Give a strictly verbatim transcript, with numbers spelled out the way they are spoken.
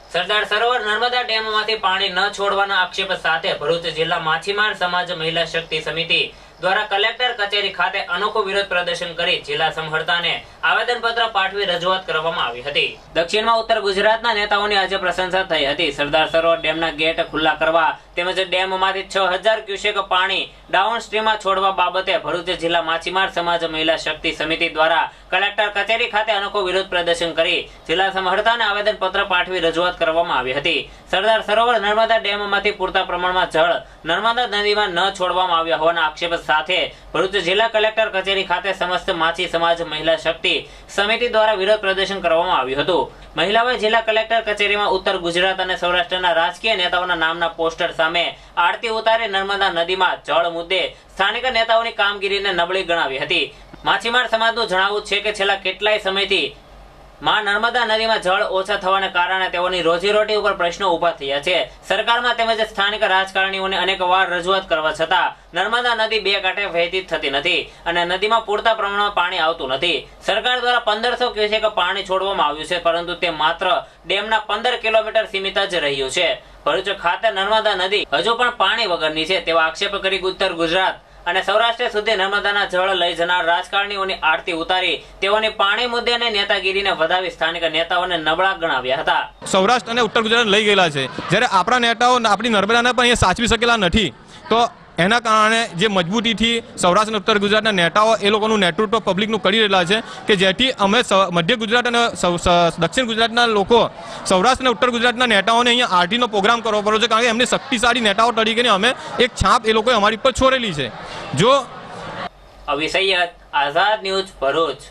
સરદાર સરોવર નર્મદા ડેમમાંથી પાણી ન છોડવાના આક્ષેપ સાથે ભરૂચ જિલ્લા માછીમાર સમાજ મહિલા શક્તિ સમિતિ દ્વારા કલેક્ટર કચેરી ખાતે અનોખું વિરોધ પ્રદર્શન કરી જિલ્લા સંહર્તાને આવેદનપત્ર પાઠવી રજૂઆત કરવામાં આવી હતી। દક્ષિણમાં ઉત્તર ગુજરાતના નેતાઓની આજે પ્રશંસા થઈ હતી। સરદાર સરોવર ડેમના ગેટ ખુલ્લા કરવા તેમજ ડેમમાંથી છ હજાર ક્યુસેક પાણી ડાઉન સ્ટ્રીમમાં છોડવા બાબતે ભરૂચ જિલ્લા માછીમાર સમાજ મહિલા શક્તિ સમિતિ દ્વારા કલેક્ટર કચેરી ખાતે અનોખું વિરોધ પ્રદર્શન કરી જિલ્લા સંહર્તાને આવેદનપત્ર પાઠવી રજૂઆત કરવામાં આવી હતી। સરદાર સરોવર નર્મદા ડેમમાંથી પૂરતા પ્રમાણમાં જળ નર્મદા નદીમાં ન છોડવામાં આવ્યા હોવાના આક્ષેપ સાથે ભરૂચ જિલ્લા કલેક્ટર કચેરી ખાતે સમસ્ત માછી સમાજ મહિલા શક્તિ સમિતિ દ્વારા વિરોધ પ્રદર્શન કરવામાં આવ્યું હતું। મહિલાઓએ જિલ્લા કલેક્ટર કચેરીમાં ઉત્તર ગુજરાત અને સૌરાષ્ટ્રના રાજકીય નેતાઓના નામના પોસ્ટર સામે આરતી ઉતારી નર્મદા નદીમાં જળ મુદ્દે સ્થાનિક નેતાઓની કામગીરીને નબળી ગણાવી હતી। માછીમાર સમાજનું જણાવવું છે કે છેલ્લા કેટલાય સમયથી માં નર્મદા નદીમાં જળ ઓછા થવાને કારણે તેઓની રોજીરોટી ઉપર પ્રશ્નો ઉભા થયા છે। સરકારમાં તેમજ સ્થાનિક રાજકારણીઓને અનેક વાર રજૂઆત કરવા છતાં નર્મદા નદી બે કાંઠે વહેતી થતી નથી અને નદીમાં પૂરતા પ્રમાણમાં પાણી આવતું નથી। સરકાર દ્વારા પંદરસો ક્યુસેક પાણી છોડવામાં આવ્યું છે, પરંતુ તે માત્ર ડેમના પંદર કિલોમીટર સીમિત જ રહ્યું છે। ભરૂચ ખાતે નર્મદા નદી હજુ પણ પાણી વગરની છે તેવા આક્ષેપ કરી ઉત્તર ગુજરાત અને સૌરાષ્ટ્ર સુધી નર્મદાના જળ લઈ જનાર રાજકારણીઓની આરતી ઉતારી તેઓની પાણી મુદ્દે અને નેતાગીરીને વધાવી સ્થાનિક નેતાઓને નબળા ગણાવ્યા હતા। સૌરાષ્ટ્ર અને ઉત્તર ગુજરાત લઈ ગયેલા છે, જ્યારે આપણા નેતાઓ આપણી નર્મદાને પણ અહીંયા સાચવી શકેલા નથી, તો એના કારણે જે મજબૂતીથી સૌરાષ્ટ્ર અને ઉત્તર ગુજરાતના નેતાઓ એ લોકોનું નેતૃત્વ પબ્લિકનું કરી રહેલા છે કે જેથી અમે મધ્ય ગુજરાત અને દક્ષિણ ગુજરાતના લોકો સૌરાષ્ટ્ર અને ઉત્તર ગુજરાતના નેતાઓને અહીંયા આરટીનો પ્રોગ્રામ કરવો પડ્યો છે, કારણ કે એમની શક્તિશાળી નેતાઓ તરીકેની અમે એક છાપ એ લોકોએ અમારી પર છોડેલી છે। જો અવી સૈયદ, આઝાદ ન્યૂઝ, ભરૂચ।